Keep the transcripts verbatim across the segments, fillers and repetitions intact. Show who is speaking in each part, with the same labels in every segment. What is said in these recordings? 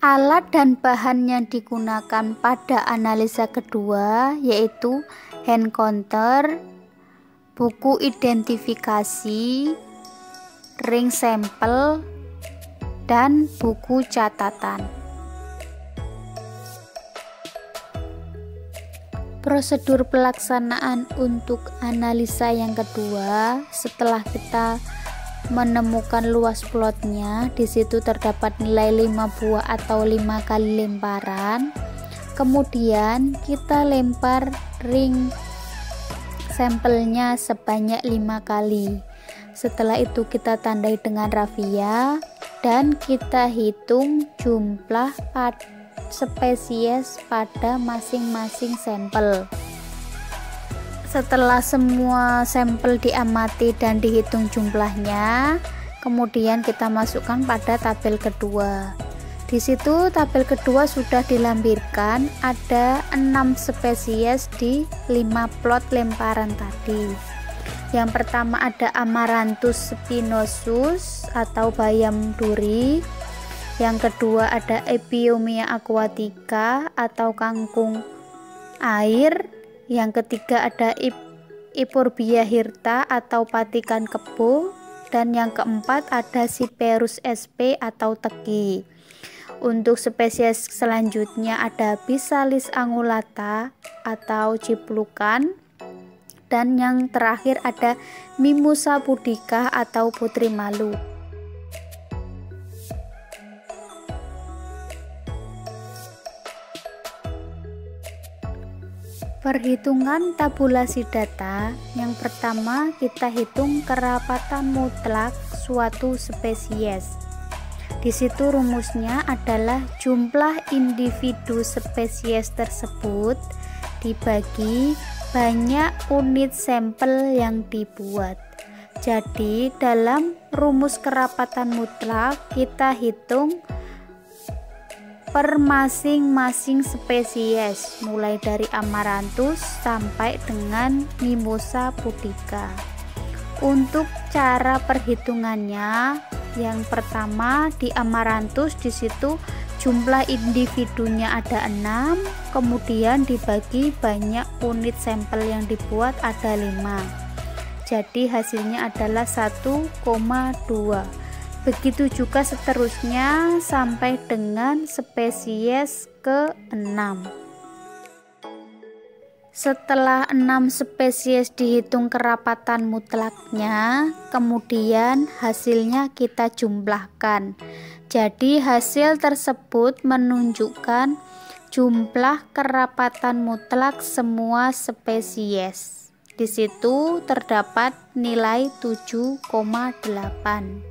Speaker 1: Alat dan bahan yang digunakan pada analisa kedua yaitu hand counter, buku identifikasi, ring sampel, dan buku catatan. Prosedur pelaksanaan untuk analisa yang kedua, setelah kita menemukan luas plotnya, di situ terdapat nilai lima buah atau lima kali lemparan. Kemudian kita lempar ring sampelnya sebanyak lima kali. Setelah itu kita tandai dengan rafia dan kita hitung jumlah spesies pada masing-masing sampel. Setelah semua sampel diamati dan dihitung jumlahnya, kemudian kita masukkan pada tabel kedua. Di situ tabel kedua sudah dilampirkan, ada enam spesies di lima plot lemparan tadi. Yang pertama ada Amaranthus spinosus atau bayam duri. Yang kedua ada Epiomia aquatica atau kangkung air. Yang ketiga ada Euphorbia hirta atau patikan kebo, dan yang keempat ada Cyperus sp atau teki. Untuk spesies selanjutnya ada Physalis angulata atau ciplukan, dan yang terakhir ada Mimosa pudica atau putri malu. Perhitungan tabulasi data. Yang pertama kita hitung kerapatan mutlak suatu spesies. Di situ rumusnya adalah jumlah individu spesies tersebut dibagi banyak unit sampel yang dibuat. Jadi dalam rumus kerapatan mutlak kita hitung per masing-masing spesies, mulai dari Amaranthus sampai dengan Mimosa pudica. Untuk cara perhitungannya, yang pertama di Amaranthus, di situ jumlah individunya ada enam, kemudian dibagi banyak unit sampel yang dibuat ada lima. Jadi hasilnya adalah satu koma dua. Begitu juga seterusnya sampai dengan spesies ke enam. Setelah enam spesies dihitung kerapatan mutlaknya, kemudian hasilnya kita jumlahkan. Jadi hasil tersebut menunjukkan jumlah kerapatan mutlak semua spesies. Di situ terdapat nilai tujuh koma delapan.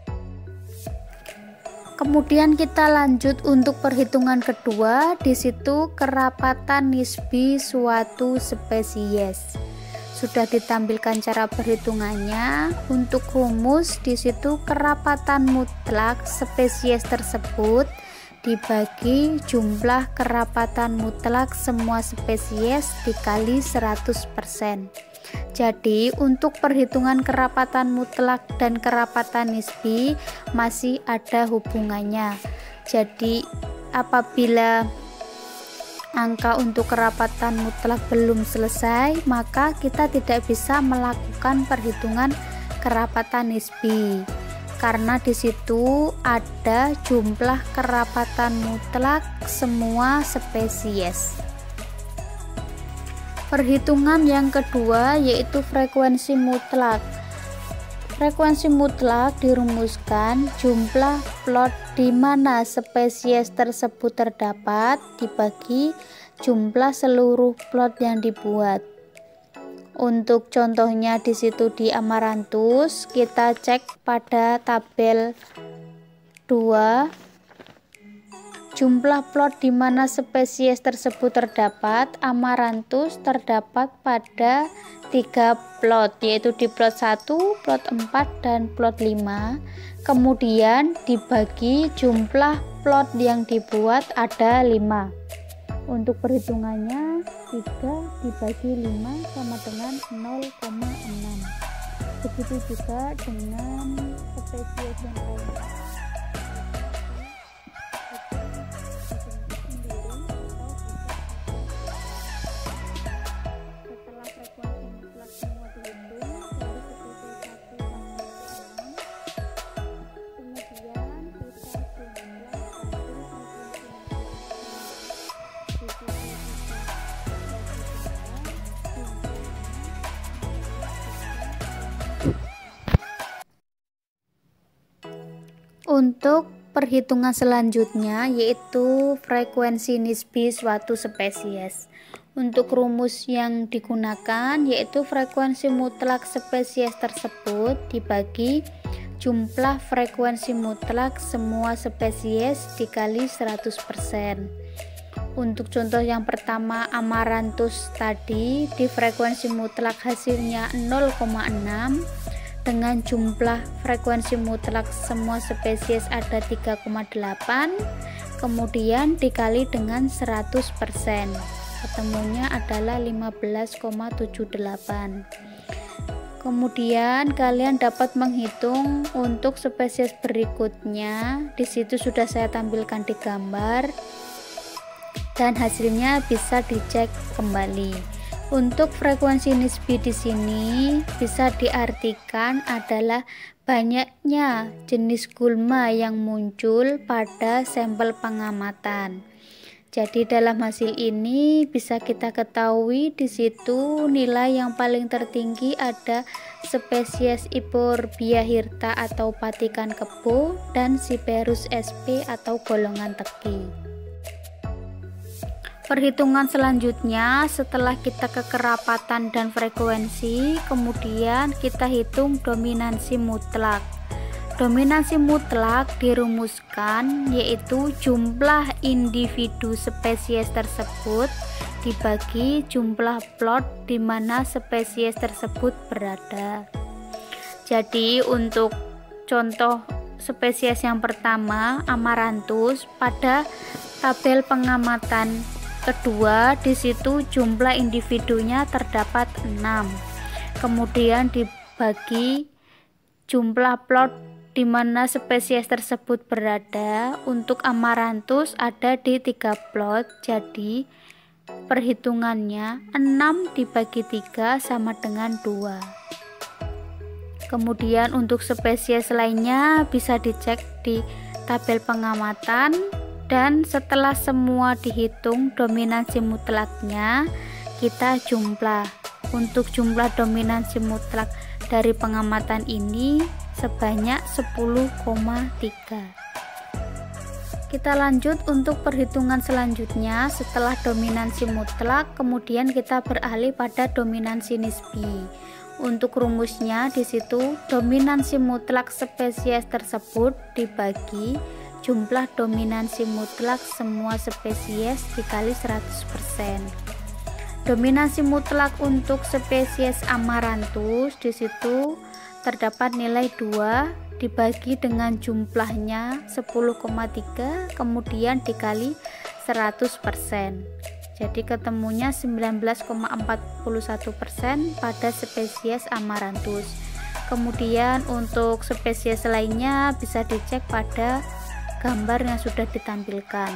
Speaker 1: Kemudian kita lanjut untuk perhitungan kedua, di situ kerapatan nisbi suatu spesies. Sudah ditampilkan cara perhitungannya. Untuk rumus, di situ kerapatan mutlak spesies tersebut dibagi jumlah kerapatan mutlak semua spesies dikali seratus persen. Jadi untuk perhitungan kerapatan mutlak dan kerapatan nisbi masih ada hubungannya. Jadi apabila angka untuk kerapatan mutlak belum selesai, maka kita tidak bisa melakukan perhitungan kerapatan nisbi, karena di situ ada jumlah kerapatan mutlak semua spesies. Perhitungan yang kedua yaitu frekuensi mutlak. Frekuensi mutlak dirumuskan jumlah plot di mana spesies tersebut terdapat dibagi jumlah seluruh plot yang dibuat. Untuk contohnya di situ di Amaranthus, kita cek pada tabel dua. Jumlah plot di mana spesies tersebut terdapat. Amaranthus terdapat pada tiga plot, yaitu di plot satu, plot empat, dan plot lima. Kemudian dibagi jumlah plot yang dibuat ada lima. Untuk perhitungannya tiga dibagi lima sama dengan nol koma enam. Begitu juga dengan spesies yang lain. Untuk perhitungan selanjutnya yaitu frekuensi nisbi suatu spesies. Untuk rumus yang digunakan yaitu frekuensi mutlak spesies tersebut dibagi jumlah frekuensi mutlak semua spesies dikali seratus persen. Untuk contoh yang pertama Amaranthus tadi, di frekuensi mutlak hasilnya nol koma enam, dengan jumlah frekuensi mutlak semua spesies ada tiga koma delapan, kemudian dikali dengan seratus persen, ketemunya adalah lima belas koma tujuh delapan. Kemudian kalian dapat menghitung untuk spesies berikutnya. Di situ sudah saya tampilkan di gambar dan hasilnya bisa dicek kembali. Untuk frekuensi nisbi di sini bisa diartikan adalah banyaknya jenis gulma yang muncul pada sampel pengamatan. Jadi dalam hasil ini bisa kita ketahui di situ nilai yang paling tertinggi ada spesies Euphorbia hirta atau patikan kebo dan Cyperus sp atau golongan teki. Perhitungan selanjutnya setelah kita kekerapatan dan frekuensi, kemudian kita hitung dominansi mutlak. Dominansi mutlak dirumuskan yaitu jumlah individu spesies tersebut dibagi jumlah plot di mana spesies tersebut berada. Jadi untuk contoh spesies yang pertama Amaranthus, pada tabel pengamatan kedua di situ jumlah individunya terdapat enam. Kemudian dibagi jumlah plot di mana spesies tersebut berada. Untuk Amaranthus ada di tiga plot, jadi perhitungannya enam dibagi tiga sama dengan dua. Kemudian untuk spesies lainnya bisa dicek di tabel pengamatan, dan setelah semua dihitung dominansi mutlaknya kita jumlah. Untuk jumlah dominansi mutlak dari pengamatan ini sebanyak sepuluh koma tiga. Kita lanjut untuk perhitungan selanjutnya. Setelah dominansi mutlak, kemudian kita beralih pada dominansi nisbi. Untuk rumusnya di situ dominansi mutlak spesies tersebut dibagi jumlah dominansi mutlak semua spesies dikali seratus persen. Dominansi mutlak untuk spesies Amaranthus di situ terdapat nilai dua dibagi dengan jumlahnya sepuluh koma tiga, kemudian dikali seratus persen. Jadi ketemunya sembilan belas koma empat satu persen pada spesies Amaranthus. Kemudian untuk spesies lainnya bisa dicek pada gambar yang sudah ditampilkan.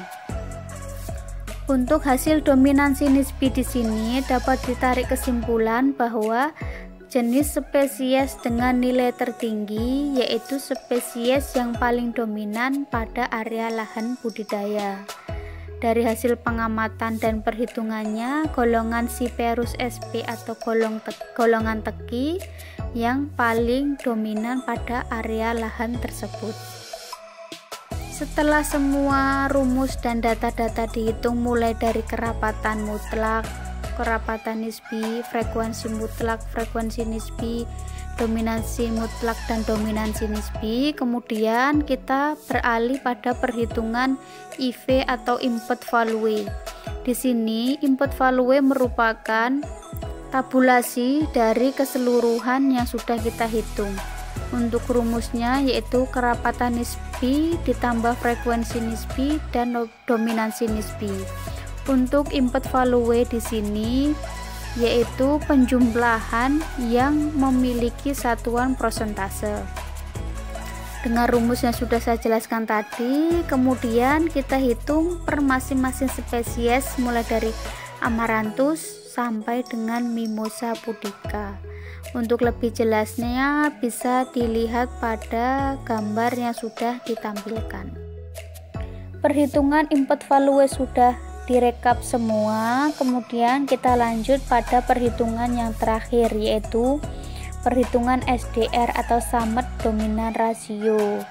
Speaker 1: Untuk hasil dominansi nisbi di sini dapat ditarik kesimpulan bahwa jenis spesies dengan nilai tertinggi yaitu spesies yang paling dominan pada area lahan budidaya. Dari hasil pengamatan dan perhitungannya, golongan Cyperus sp atau golong te golongan teki yang paling dominan pada area lahan tersebut. Setelah semua rumus dan data-data dihitung mulai dari kerapatan mutlak, kerapatan nisbi, frekuensi mutlak, frekuensi nisbi, dominansi mutlak dan dominansi nisbi, kemudian kita beralih pada perhitungan I V atau input value. Di sini input value merupakan tabulasi dari keseluruhan yang sudah kita hitung. Untuk rumusnya yaitu kerapatan nisbi ditambah frekuensi nisbi dan dominansi nisbi. Untuk input value di sini yaitu penjumlahan yang memiliki satuan persentase. Dengan rumus yang sudah saya jelaskan tadi, kemudian kita hitung per masing-masing spesies mulai dari Amaranthus sampai dengan Mimosa pudica. Untuk lebih jelasnya bisa dilihat pada gambar yang sudah ditampilkan. Perhitungan input value sudah direkap semua, kemudian kita lanjut pada perhitungan yang terakhir yaitu perhitungan S D R atau summit dominan rasio.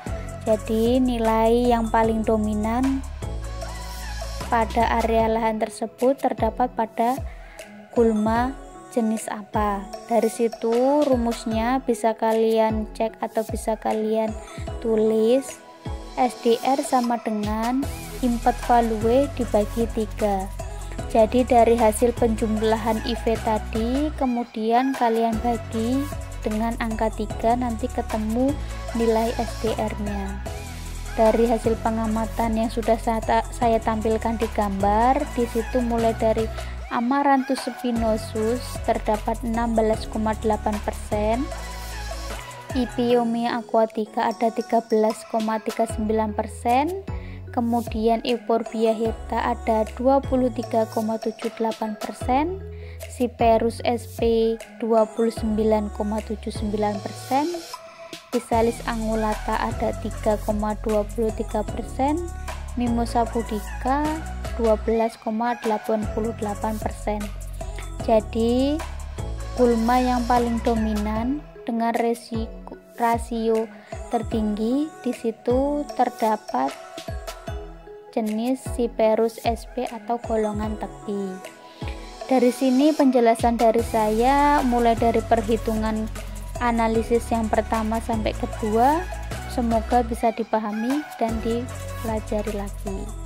Speaker 1: Jadi nilai yang paling dominan pada area lahan tersebut terdapat pada gulma jenis apa. Dari situ rumusnya bisa kalian cek atau bisa kalian tulis. S D R sama dengan input value dibagi tiga. Jadi dari hasil penjumlahan I V tadi kemudian kalian bagi dengan angka tiga, nanti ketemu nilai S D R-nya. Dari hasil pengamatan yang sudah saya tampilkan di gambar, di situ mulai dari Amaranthus spinosus terdapat enam belas koma delapan persen, Ipiomia aquatica ada tiga belas koma tiga sembilan persen, kemudian Euphorbia hirta ada dua puluh tiga koma tujuh delapan persen, Cyperus sp dua puluh sembilan koma tujuh sembilan persen, Physalis angulata ada tiga koma dua tiga persen, Mimosa pudica dua belas koma delapan delapan persen. Jadi gulma yang paling dominan dengan resiko, rasio tertinggi di situ terdapat jenis Cyperus sp atau golongan tepi. Dari sini penjelasan dari saya mulai dari perhitungan analisis yang pertama sampai kedua, semoga bisa dipahami dan dipelajari lagi.